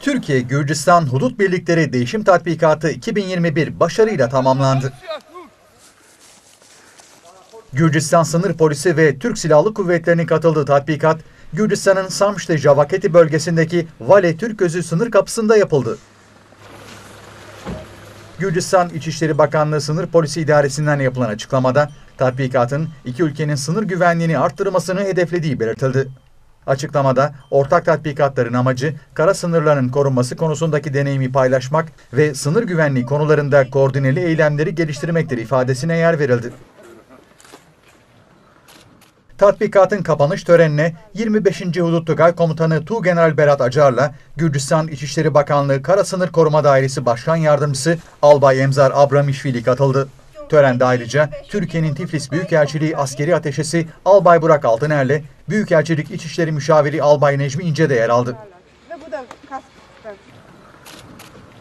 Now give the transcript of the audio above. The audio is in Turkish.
Türkiye-Gürcistan Hudut Birlikleri Değişim Tatbikatı 2021 başarıyla tamamlandı. Gürcistan Sınır Polisi ve Türk Silahlı Kuvvetleri'nin katıldığı tatbikat, Gürcistan'ın Samşte-Javaketi bölgesindeki Vale Türközü sınır kapısında yapıldı. Gürcistan İçişleri Bakanlığı Sınır Polisi İdaresi'nden yapılan açıklamada, tatbikatın iki ülkenin sınır güvenliğini arttırmasını hedeflediği belirtildi. Açıklamada, ortak tatbikatların amacı, kara sınırlarının korunması konusundaki deneyimi paylaşmak ve sınır güvenliği konularında koordineli eylemleri geliştirmektir ifadesine yer verildi. Tatbikatın kapanış törenine 25. Hudut Tugay Komutanı Tuğgeneral Berat Acar'la Gürcistan İçişleri Bakanlığı Kara Sınır Koruma Dairesi Başkan Yardımcısı Albay Emzar Abramişvili katıldı. Törende ayrıca Türkiye'nin Tiflis Büyükelçiliği Askeri Ateşesi Albay Burak Altıner'le Büyükelçilik İçişleri Müşaviri Albay Necmi İnce de yer aldı.